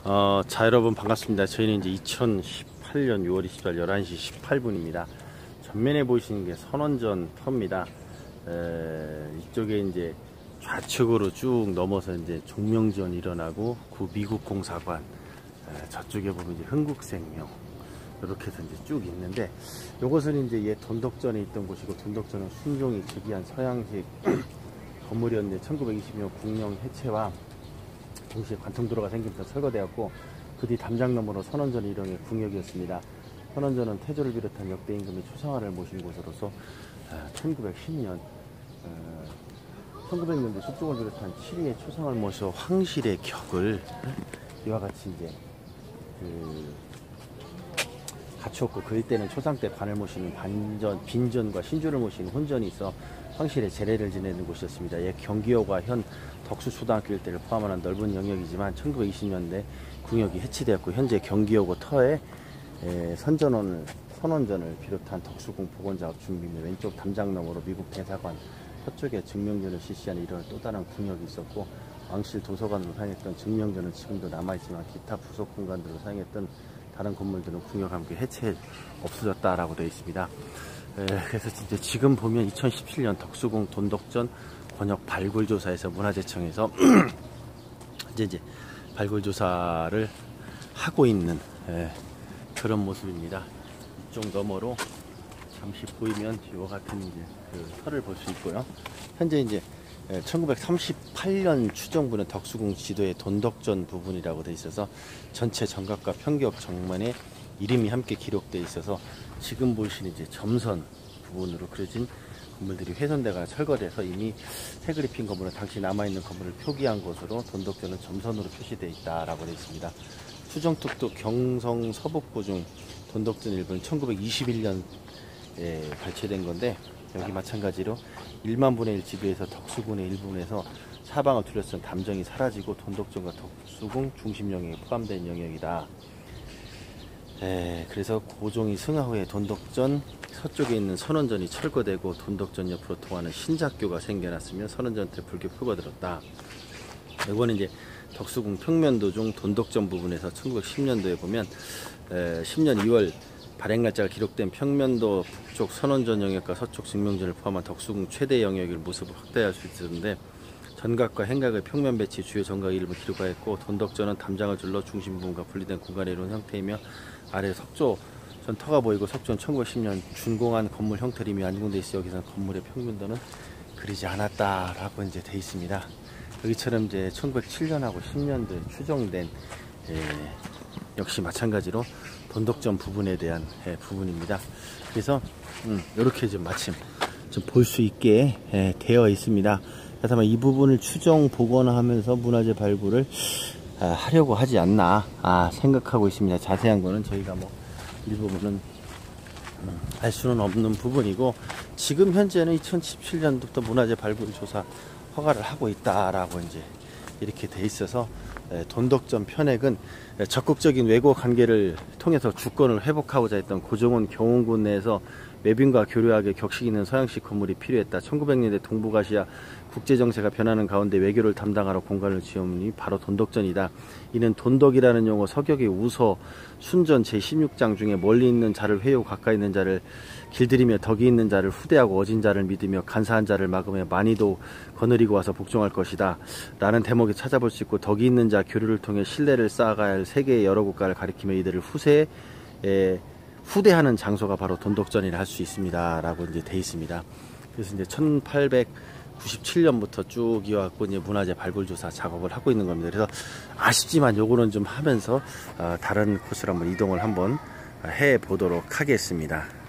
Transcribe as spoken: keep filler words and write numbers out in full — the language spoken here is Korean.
어, 자, 여러분 반갑습니다. 저희는 이제 이천십팔 년 유월 이십사일 열한 시 십팔 분입니다. 전면에 보시는 게 선원전 터입니다. 에, 이쪽에 이제 좌측으로 쭉 넘어서 이제 종명지원이 일어나고 구 미국 공사관, 에, 저쪽에 보면 이제 흥국생명, 이렇게 해서 이제 쭉 있는데, 요것은 이제 옛 돈덕전에 있던 곳이고, 돈덕전은 순종이 즉위한 서양식 건물이었는데 천구백이십 년 국령 해체와 동시에 관통도로가 생기면서 철거되었고, 그 뒤 담장너머로 선원전 일용의 궁역이었습니다. 선원전은 태조를 비롯한 역대 임금의 초상화를 모신 곳으로서 천구백십 년, 천구백 년대 숙종을 비롯한 칠 위의 초상을 모셔 황실의 격을 이와 같이 이제 그 갖추었고, 그 일대는 초상 때 관을 모시는 반전, 빈전과 신주를 모시는 혼전이 있어 황실의 제례를 지내는 곳이었습니다. 옛 경기호가 현 덕수초등학교 일대를 포함하는 넓은 영역이지만 천구백이십 년대 궁역이 해체되었고, 현재 경기호고 터에 에, 선전원을, 선원전을 비롯한 덕수궁 복원작업 준비 및 왼쪽 담장너머로 미국 대사관, 서쪽에 증명전을 실시하는 이런 또 다른 궁역이 있었고, 왕실 도서관으로 사용했던 증명전은 지금도 남아있지만 기타 부속 공간들로 사용했던 다른 건물들은 궁역과 함께 해체 없어졌다라고 되어 있습니다. 에, 그래서 진짜 지금 보면 이천십칠 년 덕수궁 돈덕전 권역 발굴조사에서 문화재청에서 이제 이제 발굴조사를 하고 있는 에, 그런 모습입니다. 이쪽 너머로 잠시 보이면 이와 같은 이제 그 터를 볼 수 있고요. 현재 이제 천구백삼십팔 년 추정부는 덕수궁 지도의 돈덕전 부분이라고 되어 있어서 전체 정각과 평격 정면에 이름이 함께 기록되어 있어서 지금 보시는 이제 점선 부분으로 그려진 건물들이 훼손되거나 철거돼서 이미 새그리핀 건물은 당시 남아있는 건물을 표기한 것으로 돈덕전은 점선으로 표시되어 있다라고 되어 있습니다. 수정특도 경성 서북부 중 돈덕전 일부는 천구백이십일 년에 발췌된 건데, 여기 마찬가지로 일만 분의 일 지도에서 덕수궁의 일부분에서 사방을 둘러싼 담정이 사라지고 돈덕전과 덕수궁 중심 영역에 포함된 영역이다. 에, 그래서 고종이 승하 후에 돈덕전 서쪽에 있는 선원전이 철거되고 돈덕전 옆으로 통하는 신작교가 생겨났으며 선원전한테 불교표가 들었다. 이거는 이제 덕수궁 평면도 중 돈덕전 부분에서 천구백십 년도에 보면 에, 십 년 이월 발행날짜가 기록된 평면도 북쪽 선원전 영역과 서쪽 증명전을 포함한 덕수궁 최대 영역을 모습을 확대할 수 있었는데, 전각과 행각의 평면 배치, 주요 정각 이름을 기록하였고, 돈덕전은 담장을 둘러 중심 부분과 분리된 공간에 이룬 형태이며, 아래 석조 전 터가 보이고, 석조는 천구백십 년 준공한 건물 형태로 이미 완공되어 있어 여기서는 건물의 평면도는 그리지 않았다라고 이제 되어 있습니다. 여기처럼 이제 천구백칠 년하고 십 년도에 추정된 예, 역시 마찬가지로 돈덕전 부분에 대한 예, 부분입니다. 그래서 음, 이렇게 좀 마침 좀 볼 수 있게 예, 되어 있습니다. 그래서 아마 이 부분을 추정 복원하면서 문화재 발굴을 아, 하려고 하지 않나 아, 생각하고 있습니다. 자세한 거는 저희가 뭐 일부분은 음, 알 수는 없는 부분이고, 지금 현재는 이천십칠 년부터 문화재 발굴 조사 허가를 하고 있다라고 이제 이렇게 돼 있어서 에, 돈덕전 편액은 에, 적극적인 외고 관계를 통해서 주권을 회복하고자 했던 고종원 경운군 내에서 매빈과 교류하게 격식 있는 서양식 건물이 필요했다. 천구백 년대 동북아시아 국제정세가 변하는 가운데 외교를 담당하러 공간을 지음이 바로 돈덕전이다. 이는 돈덕이라는 용어 서격의 우서 순전 제십육 장 중에 멀리 있는 자를 회유하고 가까이 있는 자를 길들이며 덕이 있는 자를 후대하고 어진 자를 믿으며 간사한 자를 막으며 많이도 거느리고 와서 복종할 것이다 라는 대목에 찾아볼 수 있고, 덕이 있는 자 교류를 통해 신뢰를 쌓아가야 할 세계의 여러 국가를 가리키며 이들을 후세에 후대하는 장소가 바로 돈덕전이라 할 수 있습니다 라고 이제 돼 있습니다. 그래서 이제 천팔백구십칠 년부터 쭉 이어갖고 이제 문화재 발굴조사 작업을 하고 있는 겁니다. 그래서 아쉽지만 요거는 좀 하면서 어, 다른 코스로 한번 이동을 한번 해 보도록 하겠습니다.